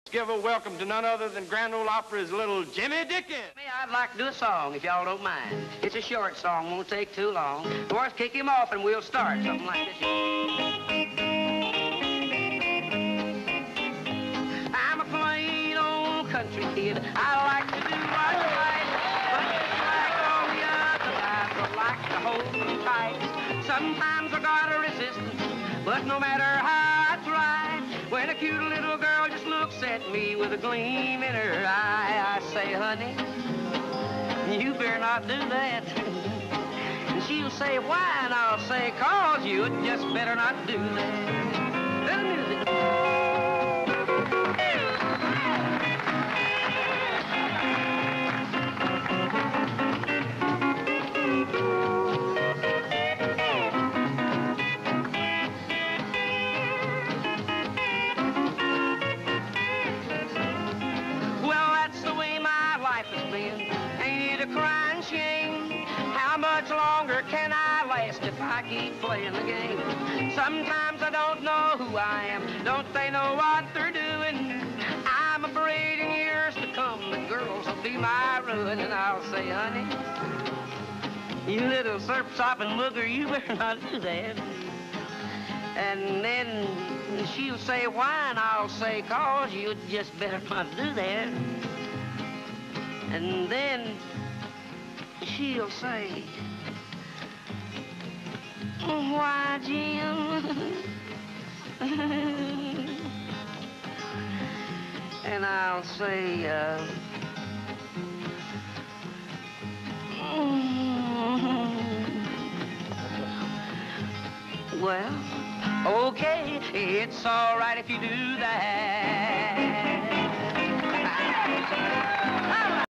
Give a welcome to none other than Grand Ole Opry's little Jimmy Dickens. I'd like to do a song, if y'all don't mind. It's a short song, won't take too long. Doris, kick him off and we'll start something like this. I'm a plain old country kid. I like to do what's right, but just like all the other guys, I like to hold me tight. Sometimes I gotta resist, but no matter how I try, when a cute little girl just looks at me with a gleam in her eye, I say, honey, you better not do that. And she'll say, why? And I'll say, cause you just better not do that. Little music. Ain't it a crying shame? How much longer can I last if I keep playing the game? Sometimes I don't know who I am. Don't they know what they're doing? I'm afraid in years to come the girls will be my ruin. And I'll say, honey, you little surf-sopping booger, you better not do that. And then she'll say, why? And I'll say, cause you just better not do that. And then she'll say, why, Jim? And I'll say, well, okay, it's all right if you do that.